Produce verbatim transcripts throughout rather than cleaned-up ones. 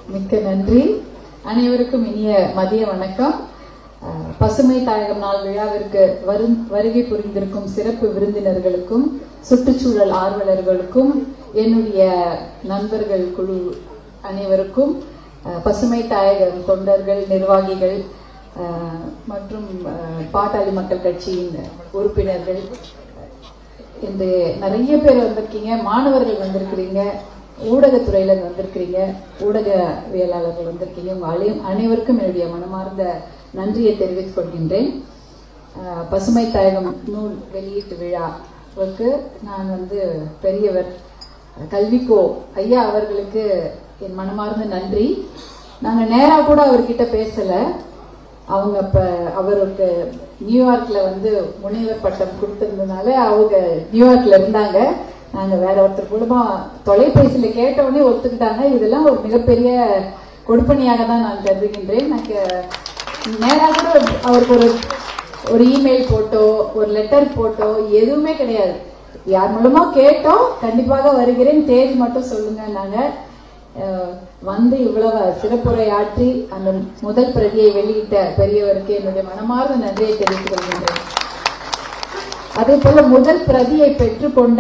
மிக்க நன்றி. அனைவருக்கும் இனிய மதிய வணக்கம். பசுமை தாயகம் நாள் விழாவிற்கு வருகை புரிந்திருக்கும் சிறப்பு விருந்தினர்களுக்கும் சுற்றுச்சூழல் ஆர்வலர்களுக்கும் என்னுடைய நண்பர்கள் குழு அனைவருக்கும், பசுமை தாயகம் தொண்டர்கள், நிர்வாகிகள் மற்றும் பாட்டாளி மக்கள் கட்சியின் உறுப்பினர்கள் என்று நிறைய பேர் வந்திருக்கீங்க. மாணவர்கள் வந்திருக்கிறீங்க, ஊடகத்துறையில வந்திருக்கிறீங்க, ஊடகவியலாளர்கள் வந்திருக்கீங்க. உங்க அனைவருக்கும் என்னுடைய மனமார்ந்த நன்றியை தெரிவித்துக் கொள்கின்றேன். பசுமை தாயகம் நூல் வெளியீட்டு விழாவுக்கு நான் வந்து பெரியவர் கல்விக்கோ ஐயா அவர்களுக்கு என் மனமார்ந்த நன்றி. நாங்க நேரா கூட அவர்கிட்ட பேசல. அவங்க இப்ப அவருக்கு நியூயார்க்ல வந்து முனைவர் பட்டம் கொடுத்திருந்ததுனால அவங்க நியூயார்க்ல இருந்தாங்க. நாங்க வேற ஒருத்தர் மூலமா தொலைபேசியில கேட்டவுடனே ஒத்துக்கிட்டாங்க. இதெல்லாம் ஒரு மிகப்பெரிய கொடுப்பனையாக தான் நான் கருதுகின்றேன். எனக்கு நேரா கூட அவருக்கு ஒரு ஒரு இமெயில் போட்டோ ஒரு லெட்டர் போட்டோ எதுவுமே கிடையாது. யார் மூலமா கேட்டோம், கண்டிப்பாக வருகிறேன், தேதி மட்டும் சொல்லுங்க. நாங்க வந்து இவ்வளவு சிறப்புரை ஆற்றி அந்த முதல் பிரதியை வெளியிட்ட பெரியவருக்கு என்னுடைய மனமார்ந்த நன்றியை தெரிவித்துக் கொள்கின்றேன். அதே போல முதல் பிரதியை பெற்றுக்கொண்ட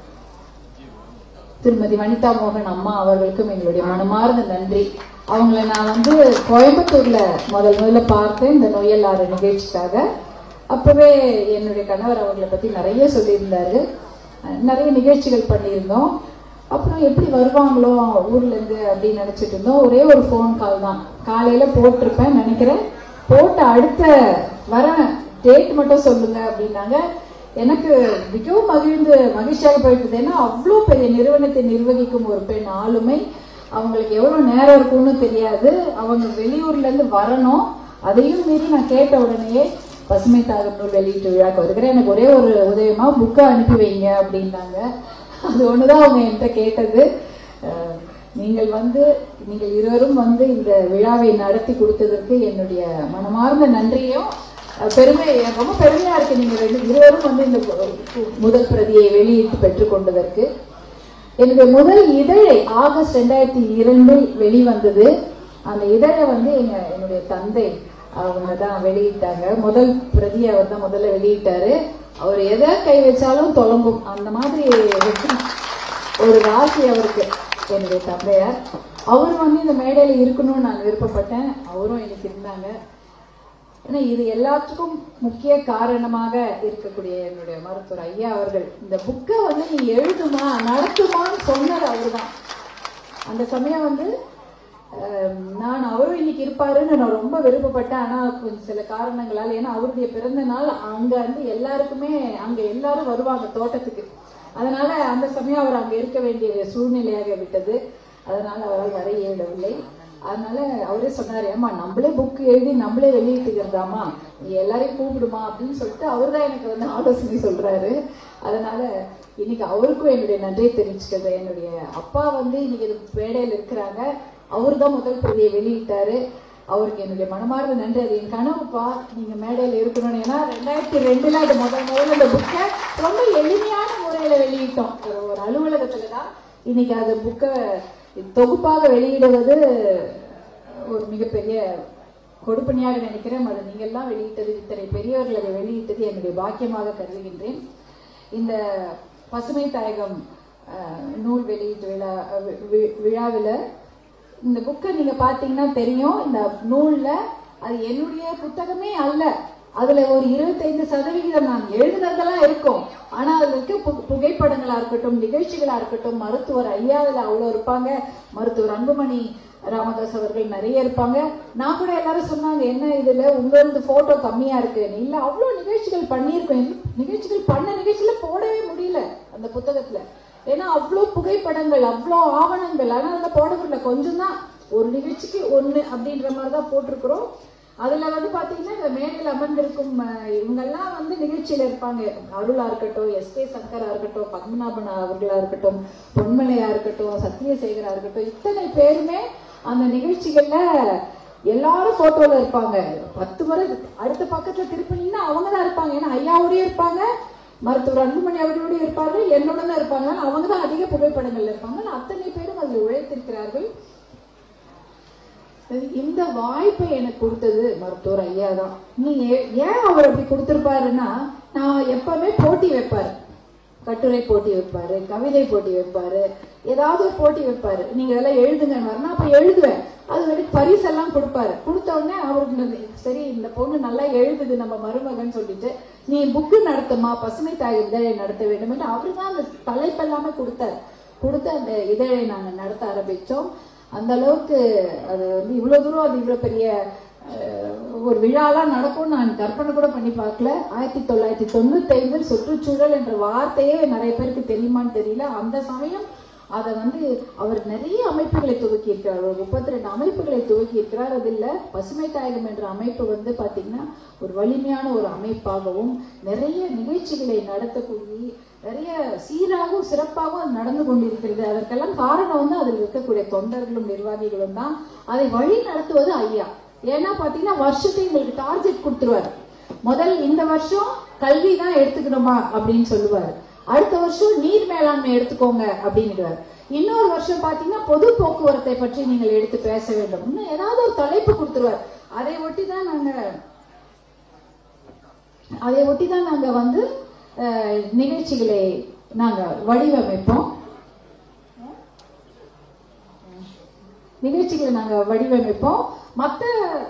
திருமதி வனிதா மோகன் அம்மா அவர்களுக்கும் எங்களுடைய மனமார்ந்த நன்றி. அவங்கள நான் வந்து கோயம்புத்தூர்ல முதல் முதல்ல பார்த்தேன் இந்த நொயல் ஆறு நிகழ்ச்சிக்காக. அப்பவே என்னுடைய கணவர் அவங்களை பத்தி நிறைய சொல்லியிருந்தாரு. நிறைய நிகழ்ச்சிகள் பண்ணியிருந்தோம். அப்புறம் எப்படி வருவாங்களோ ஊர்ல இருந்து அப்படின்னு நினைச்சிட்டு இருந்தோம். ஒரே ஒரு போன் கால் தான் காலையில போட்டிருப்பேன் நினைக்கிறேன். போட்ட அடுத்த வர டேட் மட்டும் சொல்லுங்க அப்படின்னாங்க. எனக்கு மிகவும் மகிழ்ந்து மகிழ்ச்சியாக போயிட்டு. ஏன்னா அவ்வளோ பெரிய நிறுவனத்தை நிர்வகிக்கும் ஒரு பெண் ஆளுமை, அவங்களுக்கு எவ்வளவு நேரம் இருக்கும்னு தெரியாது. அவங்க வெளியூர்ல இருந்து வரணும். அதையும் மீறி நான் கேட்ட உடனேயே பசுமை தாயகம் நூல் வெளியீட்டு விழாக்கு வருகிறேன், எனக்கு ஒரே ஒரு உதவிமா புக்கை அனுப்பி வைங்க அப்படின்னாங்க. அது ஒண்ணுதான் அவங்க என்கிட்ட கேட்டது. நீங்கள் வந்து நீங்கள் இருவரும் வந்து இந்த விழாவை நடத்தி கொடுத்ததற்கு என்னுடைய மனமார்ந்த நன்றியும் பெருமை, ரொம்ப பெருமையா இருக்கு. நீங்க ரெண்டு இருவரும் வந்து இந்த முதல் பிரதியை வெளியிட்டு பெற்றுக் கொண்டதற்கு. என்னுடைய முதல் இதழை ஆகஸ்ட் ரெண்டாயிரத்தி இரண்டில் வெளிவந்தது. அந்த இதழை வந்து எங்க என்னுடைய தந்தை அவங்க தான் வெளியிட்டாங்க. முதல் பிரதியை அவர் தான் முதல்ல வெளியிட்டாரு. அவர் எதை கை வச்சாலும் தொலங்கும், அந்த மாதிரி ஒரு ராசி அவருக்கு என்னுடைய தந்தையார். அவர் வந்து இந்த மேடையில இருக்கணும்னு நான் விருப்பப்பட்டேன். அவரும் எனக்கு இருந்தாங்க. ஏன்னா இது எல்லாத்துக்கும் முக்கிய காரணமாக இருக்கக்கூடிய என்னுடைய மருத்துவர் ஐயா அவர்கள் இந்த புக்கை வந்து நீ எழுதுமா நடத்துமான்னு சொன்னது அவரு தான். அந்த சமயம் வந்து நான் அவரும் இன்னைக்கு இருப்பாருன்னு நான் ரொம்ப விருப்பப்பட்டேன். ஆனா கொஞ்சம் சில காரணங்களால், ஏன்னா அவருடைய பிறந்த நாள் அங்க வந்து எல்லாருக்குமே அங்க எல்லாரும் வருவாங்க தோட்டத்துக்கு. அதனால அந்த சமயம் அவர் அங்க இருக்க வேண்டிய சூழ்நிலையாக விட்டது. அதனால அவரால் வர இயலவில்லை. அதனால அவரே சொன்னாரு, ஏமா நம்மளே புக் எழுதி நம்மளே வெளியிட்டுக்கிறதாமா, நீ எல்லாரையும் கூப்பிடுமா அப்படின்னு சொல்லிட்டு அவர் தான் எனக்கு வந்து ஆலோசனை சொல்றாரு. அதனால இன்னைக்கு அவருக்கும் என்னுடைய நன்றியை தெரிவிச்சுக்கிறது. என்னுடைய அப்பா வந்து இன்னைக்கு மேடையில் இருக்கிறாங்க. அவரு தான் முதல் பிரதியை வெளியிட்டாரு. அவருக்கு என்னுடைய மனமார்ந்த நன்றி. அது என் கனவுப்பா, நீங்க மேடையில இருக்கணும்னு. ஏன்னா ரெண்டாயிரத்தி ரெண்டுல அது முதல் முதல்ல இந்த புக்கை ரொம்ப எளிமையான முறையில வெளியிட்டோம். ஒரு அலுவலகத்துலதான். இன்னைக்கு அந்த புக்கை தொகுப்பாக வெளியிடுவது ஒரு மிகப்பெரிய கொடுப்பனையாக நினைக்கிறேன். அது நீங்க எல்லாம் வெளியிட்டது, இத்தனை பெரியவர்கள் அதை வெளியிட்டது என்னுடைய பாக்கியமாக கருதுகின்றேன். இந்த பசுமை தாயகம் நூல் வெளியீட்டு விழா விழாவில் இந்த புக்கை நீங்க பாத்தீங்கன்னா தெரியும். இந்த நூல்ல அது என்னுடைய புத்தகமே அல்ல. அதுல ஒரு இருபத்தைந்து சதவிகிதம் நான் எழுதுனதெல்லாம் இருக்கும். ஆனா அதுல இருக்க புகைப்படங்களா இருக்கட்டும், நிகழ்ச்சிகளா இருக்கட்டும், மருத்துவர் ஐயா அதுல அவ்வளவு இருப்பாங்க, மருத்துவர் அன்புமணி ராமதாஸ் அவர்கள் நிறைய இருப்பாங்க. நான் கூட எல்லாரும் சொன்னாங்க, என்ன இதுல உங்களது போட்டோ கம்மியா இருக்கு. இல்ல, அவ்வளவு நிகழ்ச்சிகள் பண்ணியிருக்கோம். நிகழ்ச்சிகள் பண்ண நிகழ்ச்சியில போடவே முடியல அந்த புத்தகத்துல. ஏன்னா அவ்வளோ புகைப்படங்கள், அவ்வளோ ஆவணங்கள். ஆனா அதுல போட முடியல. கொஞ்சம் தான், ஒரு நிகழ்ச்சிக்கு ஒண்ணு அப்படின்ற மாதிரிதான் போட்டிருக்கிறோம். அதுல வந்து பாத்தீங்கன்னா இந்த மேடையில் அமர்ந்திருக்கும் இவங்கெல்லாம் வந்து நிகழ்ச்சியில இருப்பாங்க. அருளா இருக்கட்டும், எஸ் கே சங்கரா இருக்கட்டும், பத்மநாபன் அவர்களா இருக்கட்டும், பொன்மலையா இருக்கட்டும், சத்யசேகரா இருக்கட்டும், இத்தனை பேருமே அந்த நிகழ்ச்சிகள்ல எல்லாரும் போட்டோல இருப்பாங்க. பத்து முறை அடுத்த பக்கத்துல திருப்பினீங்கன்னா அவங்கதான் இருப்பாங்க. ஏன்னா ஐயாவோடய இருப்பாங்க, மருத்துவர் அன்புமணி அவர்களோட இருப்பாங்க, என்னோட தான் இருப்பாங்க. அவங்க தான் அதிக புகைப்படங்கள்ல இருப்பாங்க. அத்தனை பேரும் அதுல உழைத்திருக்கிறார்கள். இந்த வாய்ப்பை எனக்கு கொடுத்தது மருத்துவர் ஐயா தான். நீ ஏன் அவர் அப்படி கொடுத்திருப்பாருன்னா, நான் எப்பவுமே போட்டி வைப்பாரு, கட்டுரை போட்டி வைப்பாரு, கவிதை போட்டி வைப்பாரு, ஏதாவது ஒரு போட்டி வைப்பாரு. நீங்க இதெல்லாம் எழுதுங்கன்னு அப்ப எழுதுவேன். அது வரைக்கும் பரிசெல்லாம் கொடுப்பாரு. கொடுத்த உடனே அவருக்கு சரி இந்த பொண்ணு நல்லா எழுதுது நம்ம மருமகன் சொல்லிட்டு, நீ புக்கு நடத்துமா, பசுமை தாய் இதழை நடத்த வேண்டும் என்று அவரு தான் அந்த தலைப்பெல்லாமே கொடுத்தாரு. கொடுத்து அந்த இதழை நாங்க நடத்த ஆரம்பிச்சோம். அந்த அளவுக்கு அது வந்து இவ்வளவு தூரம் அது இவ்வளவு பெரிய ஒரு விழாலாம் நடக்கும் நான் கற்பனை கூட பண்ணி பார்க்கல. ஆயிரத்தி தொள்ளாயிரத்தி தொண்ணூத்தி ஐந்தில் சுற்றுச்சூழல் என்ற வார்த்தையே நிறைய பேருக்கு தெரியுமான்னு தெரியல. அந்த சமயம் அதை வந்து அவர் நிறைய அமைப்புகளை துவக்கி இருக்கிறார். ஒரு முப்பத்தி ரெண்டு அமைப்புகளை துவக்கி இருக்கிறார். அதில் பசுமை தாயகம் என்ற அமைப்பு வந்து பாத்தீங்கன்னா ஒரு வலிமையான ஒரு அமைப்பாகவும் நிறைய நிகழ்ச்சிகளை நடத்தக்கூடிய நிறைய சீராகவும் சிறப்பாகவும் நடந்து கொண்டிருக்கிறது. அதற்கெல்லாம் காரணம் வந்து அதில் இருக்கக்கூடிய தொண்டர்களும் நிர்வாகிகளும் தான். அதை வழி நடத்துவது ஐயா. ஏன்னா பாத்தீங்கன்னா வருஷத்தை உங்களுக்கு டார்கெட் கொடுத்துருவாரு. முதல் இந்த வருஷம் கல்வி தான் எடுத்துக்கணுமா அப்படின்னு சொல்லுவாரு. அடுத்த வருஷம் நீர் மேலாண்மை எடுத்துக்கோங்க அப்படின்னுடுவார். இன்னொரு வருஷம் பாத்தீங்கன்னா பொது போக்குவரத்தை பற்றி நீங்கள் எடுத்து பேச வேண்டும். இன்னும் ஏதாவது ஒரு தலைப்பு கொடுத்துருவார். அதை ஒட்டி தான் நாங்க அதை ஒட்டி தான் நாங்க வந்து நிகழ்ச்சிகளை நாங்க வடிவமைப்போம். நிகழ்ச்சிகளை நாங்க வடிவமைப்போம். மற்ற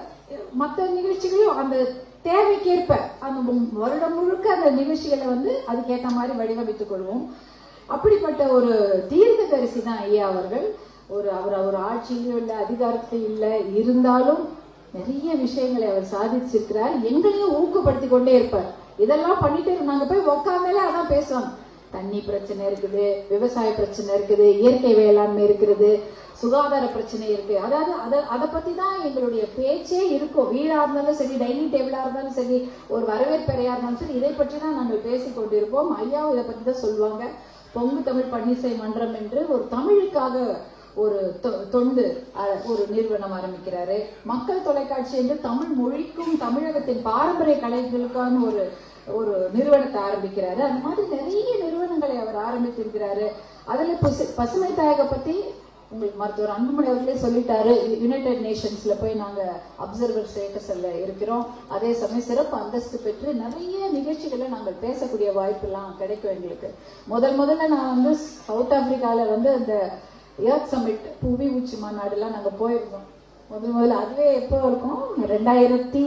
மற்ற நிகழ்ச்சிகளையும் அந்த தேவைக்கேற்ப அந்த வருடம் முழுக்க அந்த நிகழ்ச்சிகளை வந்து அதுக்கேற்ற மாதிரி வடிவமைத்துக் கொள்வோம். அப்படிப்பட்ட ஒரு தீர்க்க தரிசி தான் ஐயா அவர்கள். ஒரு அவர் அவர் ஆட்சியிலும் இல்லை, அதிகாரத்திலும் இல்லை, இருந்தாலும் நிறைய விஷயங்களை அவர் சாதிச்சிருக்கிறார். எங்களையும் ஊக்கப்படுத்தி கொண்டே இருப்பார். இதெல்லாம் பண்ணிட்டு நாங்க போய் உக்காந்தாலே அதான் பேசுவாங்க. தண்ணி பிரச்சனை இருக்குது, விவசாய பிரச்சனை இருக்குது, இயற்கை வேளாண்மை இருக்கிறது, சுகாதார பிரச்சனை இருக்கு. அதாவது அதை அதை பத்தி தான் எங்களுடைய பேச்சே இருக்கும். வீடா இருந்தாலும் சரி, டைனிங் டேபிளா இருந்தாலும் சரி, ஒரு வரவேற்பறையா இருந்தாலும் சரி, இதை பற்றி தான் நாங்கள் பேசிக் கொண்டிருப்போம். ஐயாவும் இதை பத்தி தான் சொல்லுவாங்க. பொங்கு தமிழ் பன்னிசை மன்றம் என்று ஒரு தமிழுக்காக ஒரு தொண்டு ஒரு நிறுவனம் ஆரம்பிக்கிறாரு. மக்கள் தொலைக்காட்சி என்று தமிழ் மொழிக்கும் தமிழகத்தின் பாரம்பரிய கலைகளுக்கான ஒரு ஒரு நிறுவனத்தை ஆரம்பிக்கிறாரு. அந்த மாதிரி நிறைய நிறுவனங்களை அவர் ஆரம்பித்திருக்கிறாரு. அதுல பசுமை தாயக பத்தி உங்களுக்கு மருத்துவர் அன்புமணி அவர்களே சொல்லிட்டாரு. யுனைடெட் நேஷன்ஸ்ல போய் நாங்க அப்சர்வர் ஸ்டேட்டஸ்ல இருக்கிறோம். அதே சமயம் சிறப்பு அந்தஸ்து பெற்று நிறைய நிகழ்ச்சிகளை நாங்கள் பேசக்கூடிய வாய்ப்பு எல்லாம் கிடைக்கும் எங்களுக்கு. முதல் முதல்ல நான் வந்து சவுத் ஆப்பிரிக்கால வந்து அந்த எர்த் சமிட் புவி உச்சி மாநாடு எல்லாம் நாங்க போயிருந்தோம். முதல் முதல்ல அதுவே எப்போ இருக்கும், ரெண்டாயிரத்தி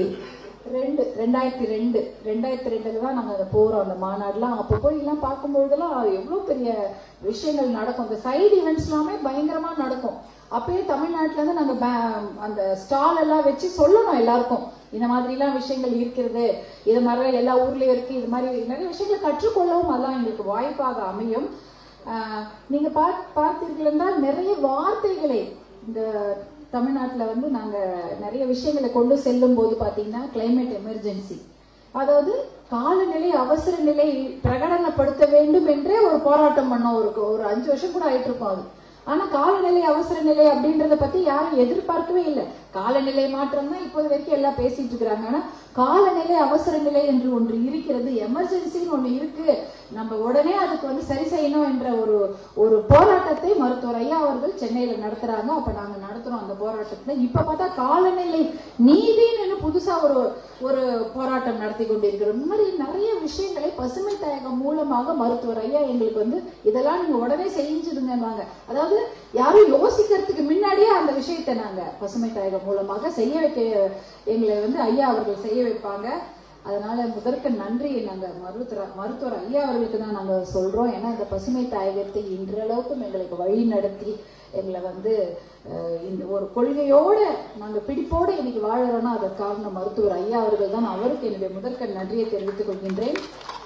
ரெண்டு ரெண்டாயிரத்தி ரெண்டு ரெண்டாயிரத்தி ரெண்டுல தான் நாங்க அதை போறோம் அந்த மாநாடுலாம். அப்போ போய் எல்லாம் பார்க்கும்பொழுதெல்லாம் எவ்வளவு பெரிய விஷயங்கள் நடக்கும். அந்த சைடு ஈவெண்ட்ஸ் எல்லாமே பயங்கரமா நடக்கும். அப்பயே தமிழ்நாட்டுல இருந்து நாங்க அந்த ஸ்டால் எல்லாம் வச்சு சொல்லணும் எல்லாருக்கும், இந்த மாதிரி எல்லாம் விஷயங்கள் இருக்கிறது, இது மாதிரி எல்லா ஊர்லயும் இருக்கு, இது மாதிரி நிறைய விஷயங்கள் கற்றுக்கொள்ளவும் அதெல்லாம் எங்களுக்கு வாய்ப்பாக அமையும். ஆஹ் நீங்க பார்த்தீர்கள் என்றால் நிறைய வார்த்தைகளை இந்த தமிழ்நாட்டில் வந்து நாங்க நிறைய விஷயங்களை கொண்டு செல்லும் போது பாத்தீங்கன்னா கிளைமேட் எமர்ஜென்சி, அதாவது காலநிலை அவசர நிலை பிரகடனப்படுத்த வேண்டும் என்றே ஒரு போராட்டம் பண்ணோம். ஒரு ஒரு அஞ்சு வருஷம் கூட ஆயிட்டு இருக்கும் அது. ஆனா காலநிலை அவசர நிலை அப்படின்றத பத்தி யாரும் எதிர்பார்க்கவே இல்லை. காலநிலை மாற்றம் தான் இப்போது வரைக்கும் எல்லாம் பேசிட்டு இருக்கிறாங்க. ஆனா காலநிலை அவசர நிலை என்று ஒன்று இருக்கிறது, எமர்ஜென்சின்னு ஒண்ணு இருக்கு, நம்ம உடனே அதுக்கு வந்து சரி செய்யணும் என்ற ஒரு ஒரு போராட்டத்தை மருத்துவர் ஐயா அவர்கள் சென்னையில நடத்துறாங்க. அப்ப நாங்க நடத்துறோம் அந்த போராட்டத்துல. இப்ப பார்த்தா காலநிலை நீதினு புதுசா ஒரு ஒரு போராட்டம் நடத்தி கொண்டிருக்கிறோம். இந்த மாதிரி நிறைய விஷயங்களை பசுமை தாயகம் மூலமாக மருத்துவர் ஐயா எங்களுக்கு வந்து இதெல்லாம் நீங்க உடனே செஞ்சிருந்தாங்க. அதாவது யாரும் யோசிக்கிறதுக்கு முன்னாடியே அந்த விஷயத்தை நாங்க பசுமை தாயகம் மூலமாக செய்ய வைக்க எங்களை வந்து ஐயா அவர்கள் செய்ய வைப்பாங்க. அதனால முதற்க நன்றி நாங்க மருத்துவர் மருத்துவர் ஐயா அவர்களுக்கு தான் நாங்க சொல்றோம். ஏன்னா இந்த பசுமை தாயகத்தை இன்றளவுக்கும் எங்களுக்கு வழி நடத்தி எங்களை வந்து இந்த ஒரு கொள்கையோட நாங்க பிடிப்போட இன்னைக்கு வாழறோம்னா அதற்கு காரணம் மருத்துவர் ஐயா அவர்கள் தான். அவருக்கு என்னுடைய முதற்க நன்றியை தெரிவித்துக் கொள்கின்றேன்.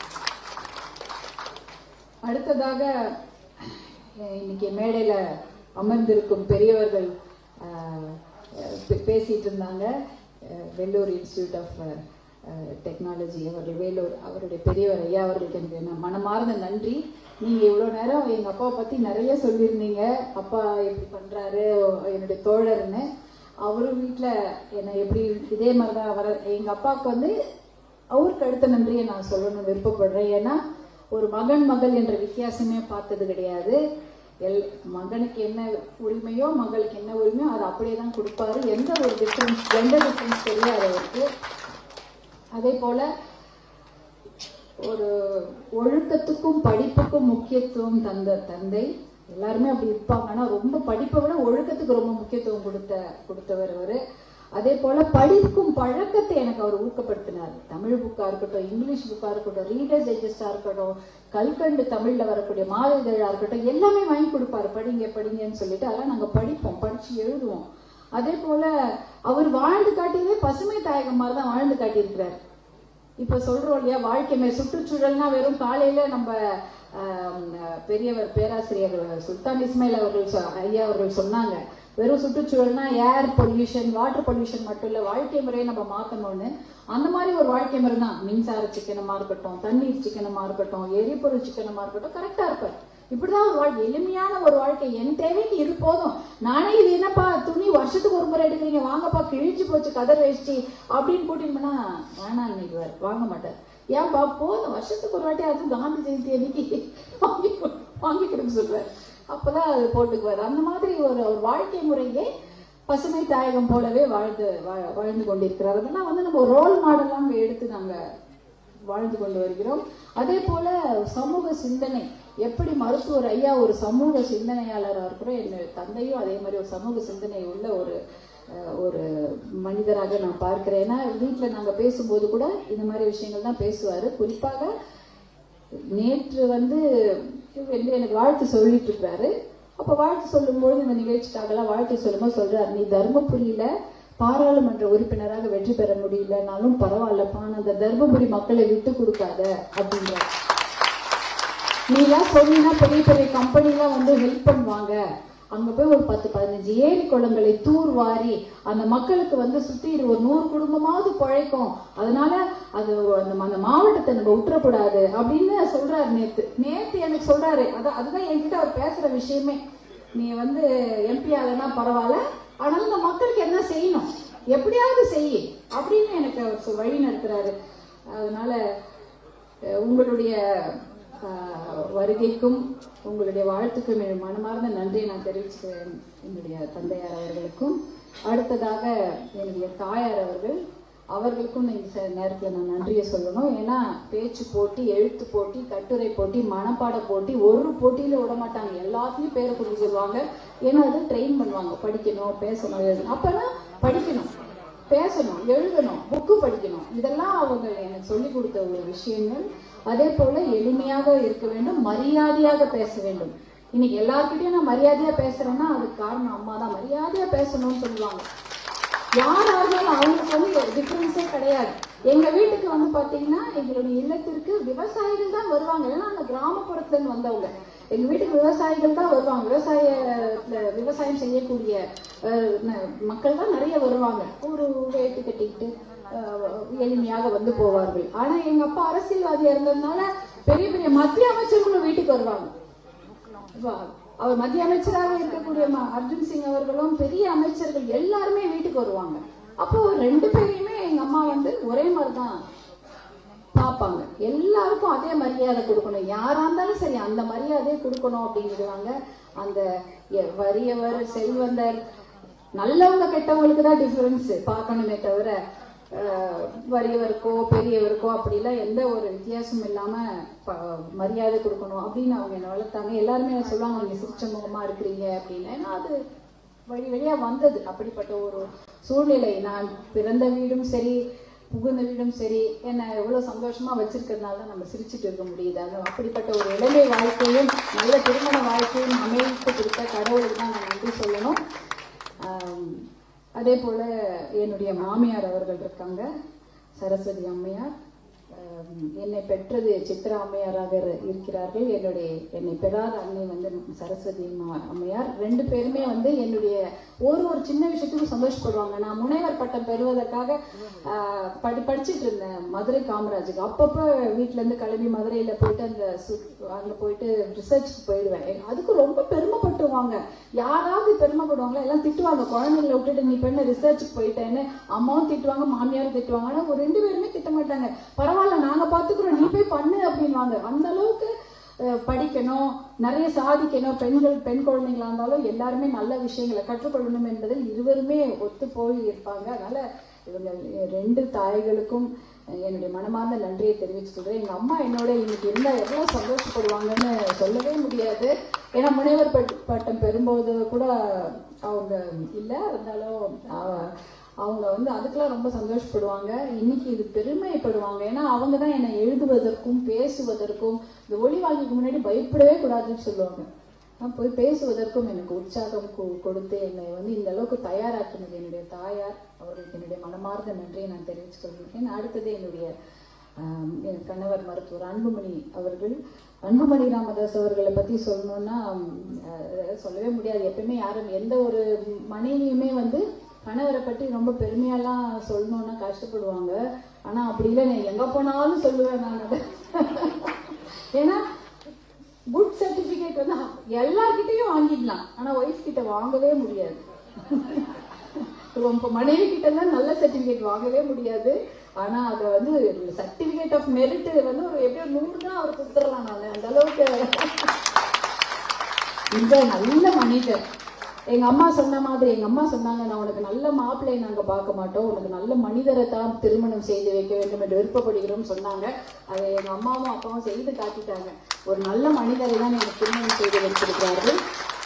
அடுத்ததாக இன்னைக்கு மேடையில அமர்ந்திருக்கும் பெரியவர்கள் பேசிட்டு இருந்தாங்க. வெள்ளூர் இன்ஸ்டிடியூட் ஆஃப் டெக்னாலஜி அவர்கள் வேலூர் அவருடைய பெரியவர் ஐயா அவர்களுக்கு எனக்கு மனமார்ந்த நன்றி. நீங்க இவ்வளவு நேரம் எங்க அப்பாவை பத்தி நிறைய சொல்லியிருந்தீங்க. அப்பா எப்படி பண்றாரு, என்னுடைய தோழர்னு. அவரும் வீட்டுல என்ன எப்படி இதே மாதிரிதான் வர. எங்க அப்பாவுக்கு வந்து அவருக்கு அடுத்த நன்றியை நான் சொல்லணும்னு விருப்பப்படுறேன். ஏன்னா ஒரு மகன் மகள் என்ற வித்தியாசமே பார்த்தது கிடையாது. எல் மகனுக்கு என்ன உரிமையோ மகளுக்கு என்ன உரிமையோ அதை அப்படியே தான் கொடுப்பாரு. எந்த ஒரு டிஃபரன்ஸ் ஜெண்டர் டிஃபரன்ஸ் தெரியாது அவருக்கு. அதே போல ஒரு ஒழுக்கத்துக்கும் படிப்புக்கும் முக்கியத்துவம் தந்த தந்தை. எல்லாருமே அப்படி இருப்பாங்க, ஆனா ரொம்ப படிப்பை விட ஒழுக்கத்துக்கு ரொம்ப முக்கியத்துவம் கொடுத்த கொடுத்தவர் அவரு. அதே போல படிக்கும் பழக்கத்தை எனக்கு அவர் ஊக்கப்படுத்தினார். தமிழ் புக்கா இருக்கட்டும், இங்கிலீஷ் புக்கா இருக்கட்டும், ரீடர்ஸ் டைஜஸ்டா இருக்கட்டும், கல்கண்டு தமிழ்ல வரக்கூடிய மாத இதழா இருக்கட்டும், எல்லாமே வாங்கி கொடுப்பாரு. படிங்க படிங்கன்னு சொல்லிட்டு அதெல்லாம் நாங்க படிப்போம், படிச்சு எழுதுவோம். அதே போல அவர் வாழ்ந்து காட்டியதே பசுமை தாயகம் மாதிரி தான் வாழ்ந்து காட்டியிருக்கிறார். இப்ப சொல்றோம் இல்லையா, வாழ்க்கை மேல் சுற்றுச்சூழல்னா வெறும் காலையில நம்ம பெரியவர் பேராசிரியர் சுல்தான் இஸ்மாயில் அவர்கள் ஐயா அவர்கள் சொன்னாங்க, வெறும் சுற்றுச்சூழல்னா ஏர் பொல்யூஷன், வாட்டர் பொல்யூஷன் மட்டும் இல்ல, வாழ்க்கை முறையை நம்ம மாத்தணும்னு. அந்த மாதிரி ஒரு வாழ்க்கை முறை தான் மின்சார சிக்கனமா இருக்கட்டும், தண்ணீர் சிக்கனமா இருக்கட்டும், எரிபொருள் சிக்கனமா இருக்கட்டும், கரெக்டா இருப்பார். இப்படிதான் ஒரு வாழ்க்கை, எளிமையான ஒரு வாழ்க்கை. என் தேவைக்கு இது போதும், நானே இது என்னப்பா துணி வருஷத்துக்கு ஒரு முறை எடுக்கிறீங்க, வாங்கப்பா கிழிஞ்சு போச்சு கதர் வேஷ்டி அப்படின்னு கூட்டின்னு போனா வேணாம் நினைக்குவார், வாங்க மாட்டார். ஏன்பா போதும் வருஷத்துக்கு ஒரு வாட்டி, அதுவும் காந்தி ஜெயந்தி அன்னைக்கு வாங்கி வாங்கி கொடுக்க சொல்றாரு, அப்பதான் அது போட்டுக்குவார். அந்த மாதிரி ஒரு ஒரு வாழ்க்கை முறையே பசுமை தாயகம் போலவே வாழ்ந்து வாழ்ந்து கொண்டிருக்கிறார். அதெல்லாம் வந்து நம்ம ரோல் மாடலாம் எடுத்து நாங்க வாழ்ந்து கொண்டு வருகிறோம். அதே போல சமூக சிந்தனை, எப்படி மருத்துவர் ஐயா ஒரு சமூக சிந்தனையாளராக இருக்கிறோம், என் தந்தையும் அதே மாதிரி ஒரு சமூக சிந்தனை உள்ள ஒரு ஒரு மனிதராக நான் பார்க்கிறேன். ஏன்னா வீட்டில் நாங்க பேசும்போது கூட இந்த மாதிரி விஷயங்கள் தான் பேசுவாரு. குறிப்பாக நேற்று வந்து எனக்கு வாழ்த்து சொல்லிட்டு இருக்கிறாரு. அப்ப வாழ்த்து சொல்லும்போது இந்த நிகழ்ச்சிக்காகலாம் வாழ்த்து சொல்லும்போது சொல்றாரு, நீ தர்மபுரியில பாராளுமன்ற உறுப்பினராக வெற்றி பெற முடியலனாலும் பரவாயில்லப்பா, அந்த தர்மபுரி மக்களை விட்டு கொடுக்காத அப்படின்ற. நீ எல்லாம் சொன்னீங்கன்னா பெரிய பெரிய கம்பெனிலாம் வந்து ஹெல்ப் பண்ணுவாங்க, அங்க போய் ஒரு பத்து பதினஞ்சு ஏரி குளங்களை தூர் வாரி அந்த மக்களுக்கு வந்து சுத்தி ஒரு நூறு குடும்பமாவது பிழைக்கும், அதனால அது அந்த மாவட்டத்தை நம்ம விட்டுறக்கூடாது அப்படின்னு சொல்றாரு. நேத்து நேத்து எனக்கு சொல்றாரு. அதான் அதுதான் என்கிட்ட அவர் பேசுற விஷயமே. நீ வந்து எம்பி ஆகனா பரவாயில்ல, ஆனாலும் இந்த மக்களுக்கு என்ன செய்யணும், எப்படியாவது செய்ய அப்படின்னு எனக்கு அவர் வழி நடத்துறாரு. அதனால உங்களுடைய வருகைக்கும் உங்களுடைய வாழ்த்துக்கும் என் மனமார்ந்த நன்றியை நான் தெரிவிச்சுக்கிறேன் என்னுடைய தந்தையார் அவர்களுக்கும். அடுத்ததாக என்னுடைய தாயார் அவர்கள், அவர்களுக்கும் இந்த நேரத்தில் நான் நன்றியை சொல்லணும். ஏன்னா பேச்சு போட்டி, எழுத்து போட்டி, கட்டுரை போட்டி, மனப்பாட போட்டி, ஒரு போட்டியில விட மாட்டாங்க, எல்லாத்துலயும் பேரை குறிச்சு சொல்லுவாங்க. ஏன்னா அது ட்ரெயின் பண்ணுவாங்க, படிக்கணும், பேசணும், எழுதணும். அப்பதான் படிக்கணும், பேசணும், எழுதணும், புக்கு படிக்கணும், இதெல்லாம் அவங்க எனக்கு சொல்லி கொடுத்த ஒரு விஷயங்கள். அதே போல எளிமையாக இருக்க வேண்டும், மரியாதையாக பேச வேண்டும். இன்னைக்கு எல்லார்கிட்டையும் நான் மரியாதையா பேசுறேன்னா அதுக்கு காரணம் அம்மா தான். மரியாதையா பேசணும்னு சொல்லுவாங்க. யாரா இருந்தாலும் அவங்களுக்கு வந்து டிஃபரன்ஸே கிடையாது. எங்க வீட்டுக்கு வந்து பாத்தீங்கன்னா எங்களுடைய இல்லத்திற்கு விவசாயிகள் தான் வருவாங்க. ஏன்னா அந்த கிராமப்புறத்துல இருந்து வந்தவங்க, எங்க வீட்டுக்கு விவசாயிகள் தான் வருவாங்க. விவசாய விவசாயம் செய்யக்கூடிய மக்கள் தான் நிறைய வருவாங்க. ஒரு வேட்டு கட்டிக்கிட்டு எளிமையாக வந்து போவார்கள். ஆனா எங்க அப்பா அரசியல்வாதியா இருந்ததுனால பெரிய பெரிய மத்திய அமைச்சர்களும் வீட்டுக்கு வருவாங்க. அவர் மத்திய அமைச்சராக இருக்கக்கூடிய அர்ஜுன் சிங் அவர்களும் பெரிய அமைச்சர்கள் எல்லாருமே வீட்டுக்கு வருவாங்க. அப்போ ரெண்டு பேரையுமே எங்க அம்மா வந்து ஒரே மாதிரிதான் பார்ப்பாங்க. எல்லாருக்கும் அதே மரியாதை கொடுக்கணும், யாரா இருந்தாலும் சரி அந்த மரியாதையை கொடுக்கணும் அப்படிங்கிறாங்க. அந்த வறியவர் செல்வந்தர் நல்லவங்க கெட்டவங்களுக்கு தான் டிஃபரன்ஸ் பார்க்கணுமே தவிர வறியவருக்கோ பெரியவருக்கோ அப்படிலாம் எந்த ஒரு வித்தியாசமும் இல்லாம மரியாதை கொடுக்கணும் அப்படின்னு அவங்க என்ன வளர்த்தாங்க. எல்லாருமே சொல்லுவாங்க, நீங்க சிரிச்ச முகமா இருக்கிறீங்க அப்படின்னு. ஏன்னா அது வழி வழியா வந்தது. அப்படிப்பட்ட ஒரு சூழ்நிலை, நான் பிறந்த வீடும் சரி புகுந்த வீடும் சரி என்ன எவ்வளவு சந்தோஷமா வச்சிருக்கிறதுனால தான் நம்ம சிரிச்சுட்டு இருக்க முடியுது. அது அப்படிப்பட்ட ஒரு இளமை வாழ்க்கையும் நல்ல திருமண வாழ்க்கையும் அமைத்து கொடுத்த கடவுளுக்கு தான் நான் நன்றி சொல்லணும். அதே போல என்னுடைய மாமியார் அவர்கள் இருக்காங்க, சரஸ்வதி அம்மையார். என்னை பெற்றது சித்ரா அம்மையாராக இருக்கிறார்கள். என்னுடைய என்னை பெறாத அன்னை வந்து சரஸ்வதி அம்மையார். ரெண்டு பேருமே வந்து என்னுடைய ஒரு ஒரு சின்ன விஷயத்துக்கும் சந்தோஷப்படுவாங்க. நான் முனைவர் பட்டம் பெறுவதற்காக படி படிச்சுட்டு இருந்தேன் மதுரை காமராஜுக்கு. அப்பப்போ வீட்டுல இருந்து கிளம்பி மதுரையில போயிட்டு அந்த அங்க போயிட்டு ரிசர்ச்சுக்கு போயிடுவேன். அதுக்கு ரொம்ப பெருமைப்பட்டுவாங்க. யாராவது பெருமைப்படுவாங்களா, எல்லாம் திட்டுவாங்க, குழந்தைங்களை விட்டுட்டு நீ பெண்ண ரிசர்ச்சுக்கு போயிட்டேன்னு அம்மாவும் திட்டுவாங்க, மாமியாரும் திட்டுவாங்க. ஆனா ஒரு ரெண்டு பேருமே திட்ட மாட்டாங்க, பரவாயில்ல நாங்க பாத்துக்கிறோம், நீ போய் பண்ணு அப்படின்வாங்க. அந்த அளவுக்கு படிக்கணும், நிறைய சாதிக்கணும், பெண்கள் பெண் குழந்தைங்களா இருந்தாலும் எல்லாருமே நல்ல விஷயங்களை கற்றுக்கொள்ளணும் என்பதில் இருவருமே ஒத்து போய் இருப்பாங்க. அதனால இவங்க ரெண்டு தாய்களுக்கும் என்னுடைய மனமார்ந்த நன்றியை தெரிவிச்சுக்கிறேன். எங்க அம்மா என்னோட இன்னைக்கு இருந்தா எவ்வளவு சந்தோஷப்படுவாங்கன்னு சொல்லவே முடியாது. ஏன்னா முனைவர் பட்டம் பெறும்போது கூட அவங்க இல்லை, இருந்தாலும் அவங்க வந்து அதுக்கெல்லாம் ரொம்ப சந்தோஷப்படுவாங்க. இன்னைக்கு இது பெருமைப்படுவாங்க. ஏன்னா அவங்க தான் என்னை எழுதுவதற்கும் பேசுவதற்கும், இந்த ஒளி வாங்கிக்கு முன்னாடி பயப்படவே கூடாதுன்னு சொல்லுவாங்க. நான் போய் பேசுவதற்கும் எனக்கு உற்சாகம் கொடுத்து என்னை வந்து இந்த அளவுக்கு தயாராக்குனது என்னுடைய தாயார். அவர்களுக்கு என்னுடைய மனமார்ந்த நன்றியை நான் தெரிவித்துக் கொள்கிறேன். அடுத்தது என்னுடைய என் கணவர் மருத்துவர் அன்புமணி அவர்கள். அன்புமணி ராமதாஸ் அவர்களை பத்தி சொல்லணும்னா சொல்லவே முடியாது. எப்பயுமே யாரும் எந்த ஒரு மனைவியுமே வந்து கணவரை பற்றி ரொம்ப பெருமையெல்லாம் சொல்லணும்னா கஷ்டப்படுவாங்க. ஆனா அப்படி இல்லை, நான் எங்க போனாலும் சொல்லுவேன் நான். ஏன்னா குட் சர்டிபிகேட் வந்து எல்லார்கிட்டையும் வாங்கிடலாம், ஆனா ஒய்ஃப் கிட்ட வாங்கவே முடியாது. மனைவி கிட்ட தான் நல்ல சர்டிபிகேட் வாங்கவே முடியாது. ஆனா அத வந்து சர்டிபிகேட் ஆஃப் மெரிட் வந்து ஒரு எப்படியோ நூறு தான் அவர் கொடுத்துடலாம். நான் அந்த அளவுக்கு இந்த நல்ல மனிதர். எங்க அம்மா சொன்ன மாதிரி, எங்க அம்மா சொன்னாங்க, நான் உனக்கு நல்ல மாப்பிள்ளை நாங்க பார்க்க மாட்டோம், உனக்கு நல்ல மனிதரை தான் திருமணம் செய்து வைக்க வேண்டும் என்று விருப்பப்படுகிறோம் சொன்னாங்க. அதை எங்க அம்மாவும் அப்பாவும் செய்து காட்டிட்டாங்க. ஒரு நல்ல மனிதரை தான் எனக்கு திருமணம் செய்து வைத்திருக்கிறார்கள்.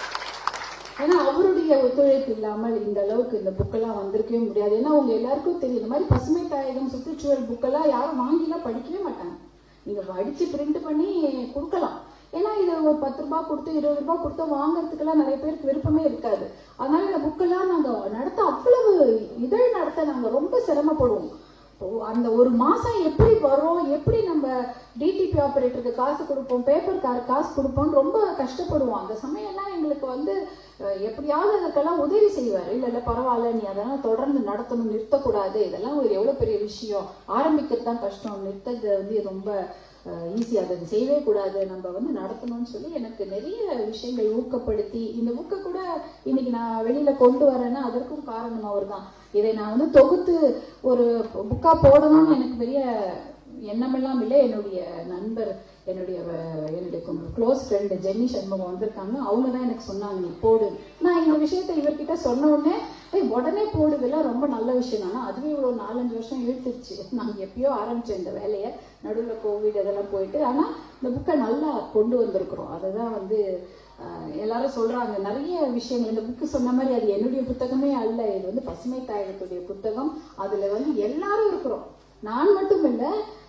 ஏன்னா அவருடைய ஒத்துழைப்பு இல்லாமல் இந்த அளவுக்கு இந்த புக்கெல்லாம் வந்திருக்கவே முடியாது. ஏன்னா உங்க எல்லாருக்கும் தெரியும், இந்த மாதிரி பசுமை தாயகம் சுற்றுச்சூழல் புக்கெல்லாம் யாரும் வாங்கிலாம் படிக்கவே மாட்டாங்க. நீங்க படிச்சு பிரிண்ட் பண்ணி கொடுக்கலாம். ஏன்னா இது ஒரு பத்து ரூபாய் கொடுத்து இருபது ரூபாய் கொடுத்து வாங்கறதுக்கெல்லாம் நிறைய பேருக்கு விருப்பமே இருக்காது. அதனால இந்த புக்கெல்லாம் நாங்க நடத்த அவ்வளவு இதழ் நடத்த நாங்க ரொம்ப சிரமப்படுவோம். அந்த ஒரு மாசம் எப்படி வரும், எப்படி நம்ம டிடிபி ஆபரேட்டருக்கு காசு கொடுப்போம், பேப்பர் கார் காசு கொடுப்போம், ரொம்ப கஷ்டப்படுவோம். அந்த சமயம்லாம் எங்களுக்கு வந்து எப்படியாவது அதுக்கெல்லாம் உதவி செய்வார். இல்ல இல்ல பரவாயில்ல, நீ அதெல்லாம் தொடர்ந்து நடத்தணும், நிறுத்தக்கூடாது, இதெல்லாம் ஒரு எவ்வளவு பெரிய விஷயம், ஆரம்பிக்கிறது தான் கஷ்டம், நிறுத்தது வந்து ரொம்ப ஈஸி, அதை செய்யவே கூடாது, நம்ம வந்து நடத்தணும்னு சொல்லி எனக்கு நிறைய விஷயங்கள் ஊக்கப்படுத்தி இந்த புக்கை கூட இன்னைக்கு நான் வெளியில கொண்டு வரேன்னா அதற்கும் காரணம் அவர் தான். இதை நான் வந்து தொகுத்து ஒரு புக்கா போடணும்னு எனக்கு பெரிய எண்ணமெல்லாம் இல்லை. என்னுடைய நண்பர், என்னுடைய என்னுடைய க்ளோஸ் ஃப்ரெண்டு ஜென்னி சண்முகம் வந்திருக்காங்க. அவங்க தான் எனக்கு சொன்னாங்க, நீ போடு. நான் இந்த விஷயத்த இவர்கிட்ட சொன்ன உடனே உடனே போடுதெல்லாம் ரொம்ப நல்ல விஷயம். ஆனால் அதுவே இவ்வளோ நாலஞ்சு வருஷம் இழுத்துருச்சு. நாங்கள் எப்பயோ ஆரம்பிச்சோம் இந்த வேலையை, நடுவில் கோவிட் இதெல்லாம் போயிட்டு. ஆனால் இந்த புக்கை நல்லா கொண்டு வந்திருக்கிறோம். அதுதான் வந்து எல்லாரும் சொல்றாங்க நிறைய விஷயங்கள். இந்த புக்கு சொன்ன மாதிரி அது என்னுடைய புத்தகமே அல்ல, இது வந்து பசுமை தாயகத்துடைய புத்தகம். அதுல வந்து எல்லாரும் இருக்கிறோம். நான் மட்டும் இல்லை,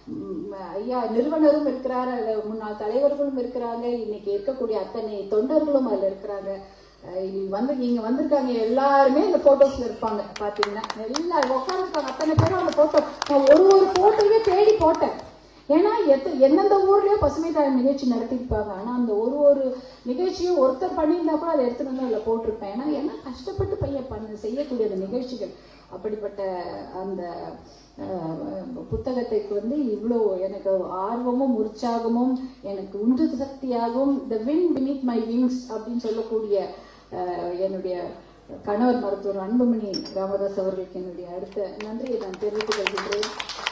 ஐயா நிறுவனரும் இருக்கிறாரு, முன்னாள் தலைவர்களும் இருக்கிறாங்க, இன்னைக்கு இருக்கக்கூடிய அத்தனை தொண்டர்களும் அதுல இருக்கிறாங்க. வந்து நீங்க வந்திருக்காங்க எல்லாருமே இந்த போட்டோஸ்ல இருப்பாங்க. பாத்தீங்கன்னா எல்லாரும் உட்காந்துருக்காங்க, அத்தனை பேரும் அந்த போட்டோ. நான் ஒரு ஒரு போட்டோவே தேடி போட்டேன். ஏன்னா எத்த எந்தெந்த ஊர்லயோ பசுமை தாயம் நிகழ்ச்சி நடத்திருப்பாங்க. ஆனா அந்த ஒரு ஒரு நிகழ்ச்சியும் ஒருத்தர் பண்ணியிருந்தா கூட அதை எடுத்துட்டு வந்து அதுல போட்டிருப்பேன். ஏன்னா என்ன கஷ்டப்பட்டு பையன் பண்ண செய்யக்கூடிய அந்த நிகழ்ச்சிகள். அப்படிப்பட்ட அந்த புத்தகத்துக்கு வந்து இவ்வளோ எனக்கு ஆர்வமும் உற்சாகமும் எனக்கு உந்து சக்தியாகவும் the wind beneath my wings அப்படின்னு சொல்லக்கூடிய என்னுடைய கணவர் மருத்துவர் அன்புமணி ராமதாஸ் அவர்களுக்கு என்னுடைய அடுத்த நன்றியை நான் தெரிவித்துக் கொள்கின்றேன்.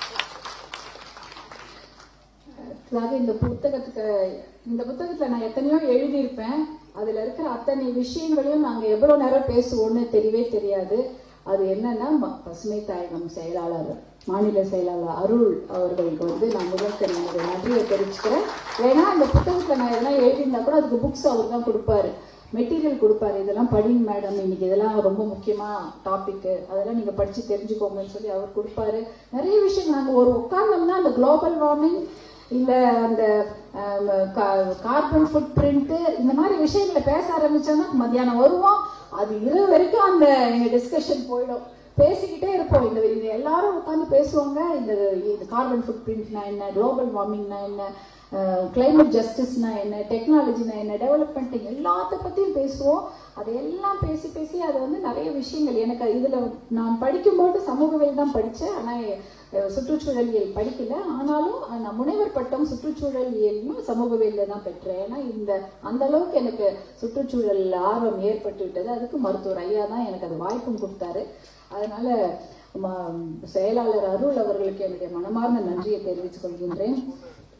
இந்த புத்தகத்துக்கு இந்த புத்தகத்துல நான் எத்தனையோ எழுதியிருப்பேன். அதுல இருக்கிற அத்தனை விஷயங்களையும் நாங்க எவ்வளவு நேரம் பேசுவோம்னு தெரியவே தெரியாது. அது என்னன்னா பசுமை தாயகம் செயலாளர், மாநில செயலாளர் அருள் அவர்களுக்கு வந்து நான் முதல் என்னுடைய நன்றியை தெரிவிச்சுக்கிறேன். ஏன்னா இந்த புத்தகத்துல நான் எதெல்லாம் எழுதியிருந்தா கூட அதுக்கு புக்ஸ் அவர் தான் கொடுப்பாரு, மெட்டீரியல் கொடுப்பாரு. இதெல்லாம் படிங்க மேடம், இன்னைக்கு இதெல்லாம் ரொம்ப முக்கியமா டாபிக், அதெல்லாம் நீங்க படிச்சு தெரிஞ்சுக்கோங்கன்னு சொல்லி அவர் கொடுப்பாரு. நிறைய விஷயம் நாங்க ஒரு உட்கார்ந்தோம்னா அந்த குளோபல் வார்மிங் இல்ல அந்த கார்பன் ஃபுட் பிரிண்ட் இந்த மாதிரி விஷயங்களை பேச ஆரம்பிச்சோம்னா மத்தியானம் வருவோம், அது இரவு வரைக்கும் அந்த எங்க டிஸ்கஷன் போயிடும். பேசிக்கிட்டே இருப்போம். இந்த எல்லாரும் உட்காந்து பேசுவாங்க. இந்த கார்பன் ஃபுட் பிரிண்ட்னா என்ன, குளோபல் வார்மிங்னா என்ன, கிளைமேட் ஜஸ்டிஸ்னா என்ன, டெக்னாலஜினா என்ன, டெவலப்மெண்ட் எல்லாத்த பத்தியும் பேசுவோம். அதையெல்லாம் பேசி பேசி அது வந்து நிறைய விஷயங்கள் எனக்கு இதுல நான் படிக்கும்போது சமூகவியல் தான் படிச்சேன். ஆனா சுற்றுச்சூழலியல் படிக்கல. ஆனாலும் நான் முனைவர் பட்டம் சுற்றுச்சூழலியலும் சமூகவியல்ல தான் பெற்றேன். ஏன்னா இந்த அந்த அளவுக்கு எனக்கு சுற்றுச்சூழல் ஆர்வம் ஏற்பட்டு விட்டது. அதுக்கு மருத்துவர் ஐயா தான் எனக்கு அது வாய்ப்பும் கொடுத்தாரு. அதனால செயலாளர் அருள் அவர்களுக்கு என்னுடைய மனமார்ந்த நன்றியை தெரிவித்துக் கொள்கின்றேன்.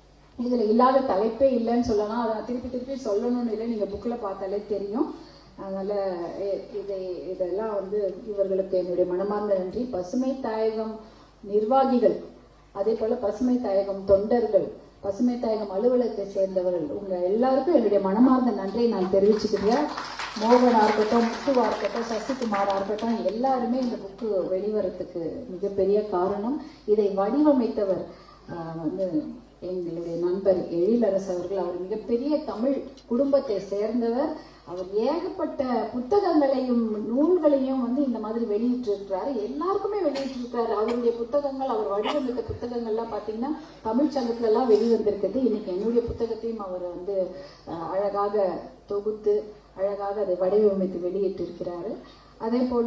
இதுல இல்லாத தலைப்பே இல்லைன்னு சொல்லலாம். அதை திருப்பி திருப்பி சொல்லணும்னு இல்லை, நீங்க புக்ல பார்த்தாலே தெரியும். அதனால இதை இதெல்லாம் வந்து இவர்களுக்கு என்னுடைய மனமார்ந்த நன்றி. பசுமை தாயகம் நிர்வாகிகள், அதே போல பசுமை தாயகம் தொண்டர்கள், பசுமை தாயகம் அலுவலகத்தை சேர்ந்தவர்கள், உங்க எல்லாருக்கும் என்னுடைய மனமார்ந்த நன்றியை நான் தெரிவிச்சுக்கிறேன். மோகனா இருக்கட்டும், முத்துவா இருக்கட்டும், சசிகுமாரா இருக்கட்டும், எல்லாருமே இந்த புக்கு வெளிவரத்துக்கு மிகப்பெரிய காரணம். இதை வடிவமைத்தவர் வந்து எங்களுடைய நண்பர் எழிலரசு அவர்கள். அவர் மிகப்பெரிய தமிழ் குடும்பத்தை சேர்ந்தவர். அவர் ஏகப்பட்ட புத்தகங்களையும் நூல்களையும் வந்து இந்த மாதிரி வெளியிட்டிருக்கிறாரு, எல்லாருக்குமே வெளியிட்டிருக்கிறாரு. அவருடைய புத்தகங்கள், அவர் வடிவமைத்த புத்தகங்கள்லாம் பார்த்தீங்கன்னா தமிழ் சங்கத்துல எல்லாம் வெளிவந்திருக்குது. இன்னைக்கு என்னுடைய புத்தகத்தையும் அவர் வந்து அழகாக தொகுத்து அழகாக அதை வடிவமைத்து வெளியிட்டிருக்கிறாரு. அதே போல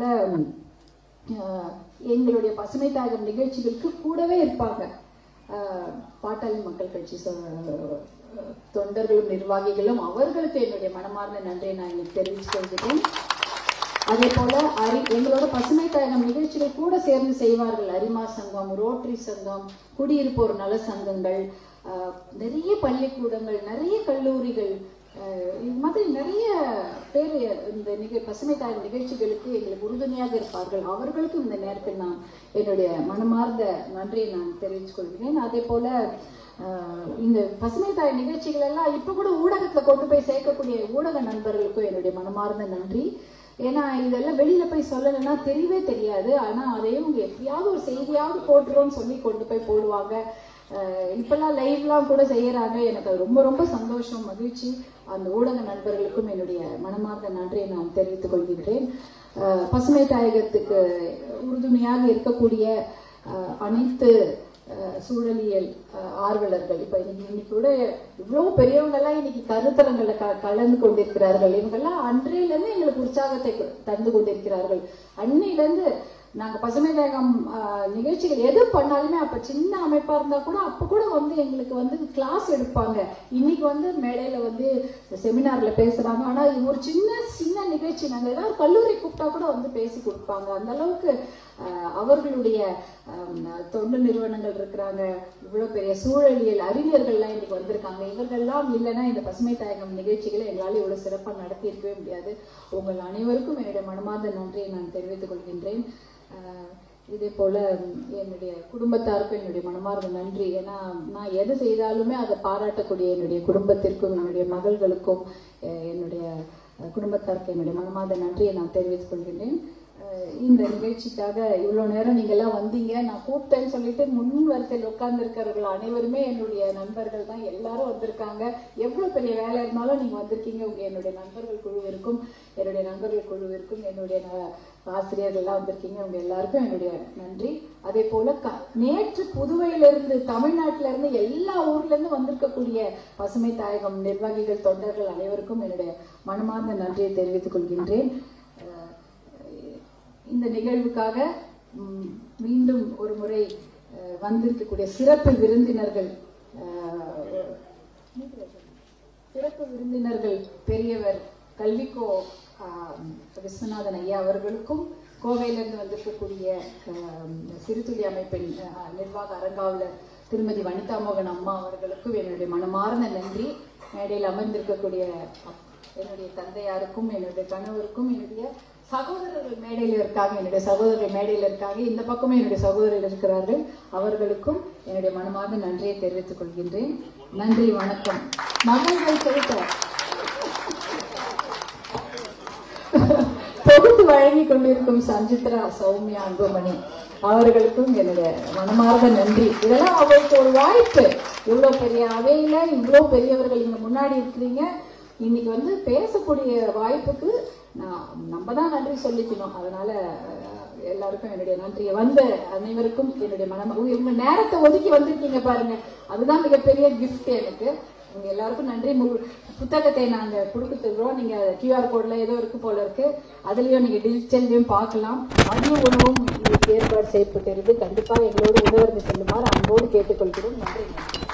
எங்களுடைய பசுமை தாயகம் நிகழ்ச்சிகளுக்கு கூடவே இருப்பாங்க பாட்டாளி மக்கள் கட்சி தொண்டர்களும் நிர்வாகிகளும். அவர்களுக்கு என்னுடைய மனமார்ந்த நன்றியை நான் இன்னைக்கு தெரிவித்து கொள்கிறேன். அதே போல அரி எங்களோட பசுமை தாயகம் நிகழ்ச்சிகள் கூட சேர்ந்து செய்வார்கள். அரிமா சங்கம், ரோட்டரி சங்கம், குடியிருப்போர் நல சங்கங்கள், நிறைய பள்ளிக்கூடங்கள், நிறைய கல்லூரிகள், இது மாதிரி நிறைய பேர் இந்த நிக பசுமை தாயகம் நிகழ்ச்சிகளுக்கு எங்களுக்கு உறுதுணையாக இருப்பார்கள். அவர்களுக்கும் இந்த நேரத்தில் நான் என்னுடைய மனமார்ந்த நன்றியை நான் தெரிவித்துக் கொள்கிறேன். அதே போல இந்த பசுமை தாய நிகழ்ச்சிகள் எல்லாம் இப்ப கூட ஊடகத்துல கொண்டு போய் சேர்க்கக்கூடிய ஊடக நண்பர்களுக்கும் என்னுடைய மனமார்ந்த நன்றி. ஏன்னா இதெல்லாம் வெளியில போய் சொல்லலைன்னா தெரியவே தெரியாது. ஆனா அதையும் எப்படியாவது ஒரு செய்தியாவது போட்டுருவோம்னு சொல்லி கொண்டு போய் போடுவாங்க. இப்பெல்லாம் லைவ்லாம் கூட செய்யறாங்க. எனக்கு அது ரொம்ப ரொம்ப சந்தோஷம், மகிழ்ச்சி. அந்த ஊடக நண்பர்களுக்கும் என்னுடைய மனமார்ந்த நன்றியை நான் தெரிவித்துக் கொள்கின்றேன். பசுமை தாயகத்துக்கு உறுதுணையாக இருக்கக்கூடிய அனைத்து சூழலியல் ஆர்வலர்கள், இப்ப இன்னைக்கு இன்னைக்கு கூட இவ்வளவு பெரியவங்க எல்லாம் இன்னைக்கு கருத்தரங்களை கலந்து கொண்டிருக்கிறார்கள். இவங்கெல்லாம் அன்றையில இருந்து எங்களுக்கு உற்சாகத்தை தந்து கொண்டிருக்கிறார்கள். அன்னையில இருந்து நாங்க பசுமை தாயகம் நிகழ்ச்சிகள் எது பண்ணாலுமே, அப்ப சின்ன அமைப்பா இருந்தா கூட அப்ப கூட வந்து எங்களுக்கு வந்து கிளாஸ் எடுப்பாங்க. இன்னைக்கு வந்து மேடையில வந்து செமினார்ல பேசுறாங்க. ஆனா ஒரு சின்ன சின்ன நிகழ்ச்சி நாங்க ஏதாவது கல்லூரி கூப்பிட்டா கூட வந்து பேசி கொடுப்பாங்க. அந்த அளவுக்கு அவர்களுடைய தொண்டு நிறுவனங்கள் இருக்கிறாங்க. இவ்வளவு பெரிய சூழலியல் அறிஞர்கள்லாம் இன்னைக்கு வந்திருக்காங்க. இவர்கள்லாம் இல்லைன்னா இந்த பசுமை தாயகம் நிகழ்ச்சிகளை எங்களால் இவ்வளவு சிறப்பாக நடத்தி இருக்கவே முடியாது. உங்கள் அனைவருக்கும் என்னுடைய மனமார்ந்த நன்றியை நான் தெரிவித்துக் கொள்கின்றேன். இதே போல என்னுடைய குடும்பத்தாருக்கும் என்னுடைய மனமார்ந்த நன்றி. ஏன்னா நான் எது செய்தாலுமே அதை பாராட்டக்கூடிய என்னுடைய குடும்பத்திற்கும் என்னுடைய மகள்களுக்கும் என்னுடைய குடும்பத்தாருக்கு என்னுடைய மனமார்ந்த நன்றியை நான் தெரிவித்துக் கொள்கின்றேன். இந்த நிகழ்ச்சிக்காக இவ்வளவு நேரம் நீங்க எல்லாம் வந்தீங்க. நான் கூப்பிட்டேன்னு சொல்லிட்டு முன் வரிசையில் உட்கார்ந்து இருக்கிறவர்கள் அனைவருமே என்னுடைய நண்பர்கள் தான். எல்லாரும் வந்திருக்காங்க. எவ்வளவு பெரிய வேலை இருந்தாலும் நீங்க வந்திருக்கீங்க. உங்க என்னுடைய நண்பர்கள் குழுவிற்கும் என்னுடைய நண்பர்கள் குழுவிற்கும் என்னுடைய ஆசிரியர்கள் எல்லாம் வந்திருக்கீங்க. உங்க எல்லாருக்கும் என்னுடைய நன்றி. அதே போல நேற்று புதுவையிலிருந்து, தமிழ்நாட்டில இருந்து, எல்லா ஊர்ல இருந்து வந்திருக்கக்கூடிய பசுமை தாயகம் நிர்வாகிகள், தொண்டர்கள் அனைவருக்கும் என்னுடைய மனமார்ந்த நன்றியை தெரிவித்துக் கொள்கின்றேன். இந்த நிகழ்வுக்காக மீண்டும் ஒரு முறை வந்திருக்கக்கூடிய சிறப்பு விருந்தினர்கள் சிறப்பு விருந்தினர்கள் பெரியவர் கல்விக்கோ விஸ்வநாதன் ஐயா அவர்களுக்கும், கோவையிலிருந்து வந்திருக்கக்கூடிய சிறுதுளி அமைப்பின் நிர்வாக அரங்காவலர் திருமதி வனிதா மோகன் அம்மா அவர்களுக்கும் என்னுடைய மனமார்ந்த நன்றி. மேடையில் அமர்ந்திருக்கக்கூடிய என்னுடைய தந்தையாருக்கும், என்னுடைய கணவருக்கும், என்னுடைய சகோதரர்கள் மேடையில் இருக்காங்க. என்னுடைய சகோதரர்கள் மேடையில் இருக்காங்க. இந்த பக்கமும் என்னுடைய சகோதரர்கள் இருக்கிறார்கள். அவர்களுக்கும் என்னுடைய மனமார்ந்த நன்றியை தெரிவித்துக் கொள்கின்றேன். நன்றி, வணக்கம். மகள்கள் கேட்ட தொகுத்து வழங்கி கொண்டிருக்கும் சஞ்சித்ரா, சௌமியா, அன்புமணி அவர்களுக்கும் என்னுடைய மனமார்ந்த நன்றி. இதெல்லாம் அவருக்கு ஒரு வாய்ப்பு. இவ்வளவு பெரிய அவையில இவ்வளவு பெரியவர்கள் இங்க முன்னாடி இருக்கிறீங்க. இன்னைக்கு வந்து பேசக்கூடிய வாய்ப்புக்கு நான் நம்ம தான் நன்றி சொல்லிக்கணும். அதனால எல்லாருக்கும் என்னுடைய நன்றியை. வந்த அனைவருக்கும் என்னுடைய மனம். உங்க நேரத்தை ஒதுக்கி வந்திருக்கீங்க பாருங்க, அதுதான் மிகப்பெரிய கிஃப்ட் எனக்கு. உங்க எல்லாருக்கும் நன்றி. புத்தகத்தை நாங்க கொடுத்துருக்கிறோம். நீங்க கியூஆர் கோட்ல ஏதோ இருக்கு போல இருக்கு, அதுலயும் நீங்க டிஜிட்டல்லையும் பார்க்கலாம். மதிய உணவும் ஏற்பாடு செய்யப்பட்டிருக்கு. கண்டிப்பா எங்களோடு உணவருந்து செல்லுமாறு அன்போடு கேட்டுக்கொள்கிறோம். நன்றி.